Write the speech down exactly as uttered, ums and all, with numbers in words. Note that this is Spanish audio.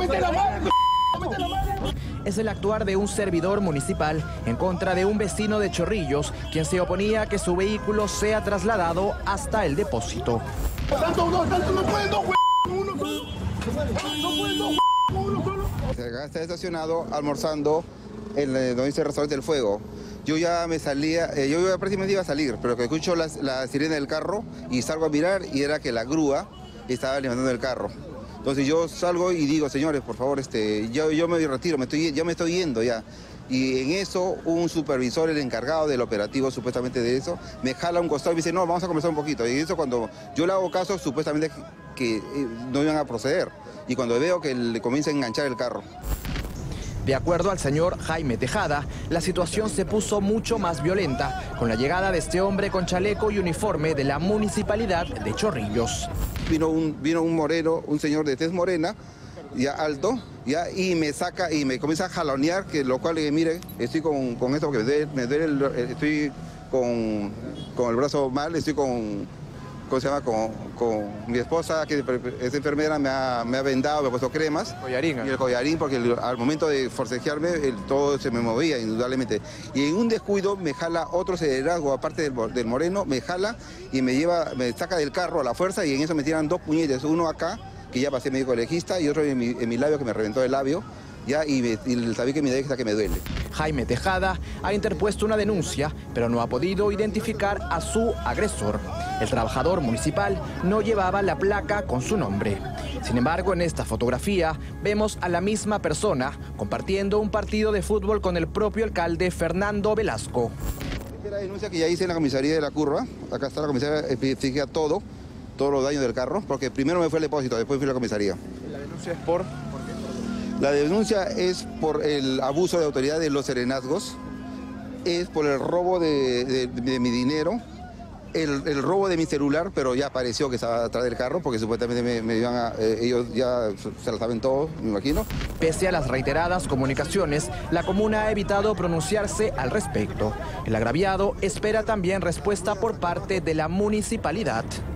mete la mano, mete la mano. Es el actuar de un servidor municipal en contra de un vecino de Chorrillos, quien se oponía a que su vehículo sea trasladado hasta el depósito. Tanto no, tanto no pueden dos uno solo. No pueden dos uno solo. Está estacionado almorzando en donde dice el restaurante El Fuego. Yo ya me salía, eh, yo ya prácticamente iba a salir, pero que escucho la, la sirena del carro y salgo a mirar y era que la grúa estaba levantando el carro. Entonces yo salgo y digo, señores, por favor, este, yo, yo me retiro, me estoy, yo me estoy yendo ya. Y en eso un supervisor, el encargado del operativo supuestamente de eso, me jala a un costado y me dice, no, vamos a conversar un poquito. Y eso cuando yo le hago caso, supuestamente que no iban a proceder. Y cuando veo que le comienza a enganchar el carro. De acuerdo al señor Jaime Tejada, la situación se puso mucho más violenta con la llegada de este hombre con chaleco y uniforme de la municipalidad de Chorrillos. Vino un, vino un moreno, un señor de tez morena, ya alto, ya, y me saca y me comienza a jalonear, que lo cual, eh, mire, estoy con, con esto porque me duele, me duele el, estoy con, con el brazo mal, estoy con, ¿cómo se llama? Con, con mi esposa, que es enfermera, me ha, me ha vendado, me ha puesto cremas. Collarín. Y el collarín, porque el, al momento de forcejearme, el, todo se me movía, indudablemente. Y en un descuido me jala otro liderazgo, aparte del, del moreno, me jala y me lleva, me saca del carro a la fuerza y en eso me tiran dos puñetes, uno acá, que ya pasé médico legista, y otro en mi, en mi labio, que me reventó el labio. Ya, y, me, y el tabique me deja que me duele. Jaime Tejada ha interpuesto una denuncia, pero no ha podido identificar a su agresor. El trabajador municipal no llevaba la placa con su nombre. Sin embargo, en esta fotografía vemos a la misma persona compartiendo un partido de fútbol con el propio alcalde Fernando Velasco. Esta es la denuncia que ya hice en la comisaría de la Curva. Acá está la comisaría, explica todo, todos los daños del carro, porque primero me fue al depósito, después fui a la comisaría. ¿La denuncia es por...? La denuncia es por el abuso de autoridad de los serenazgos, es por el robo de, de, de mi dinero, el, el robo de mi celular, pero ya apareció que estaba atrás del carro, porque supuestamente me, me iban a, eh, ellos ya se lo saben todo, me imagino. Pese a las reiteradas comunicaciones, la comuna ha evitado pronunciarse al respecto. El agraviado espera también respuesta por parte de la municipalidad.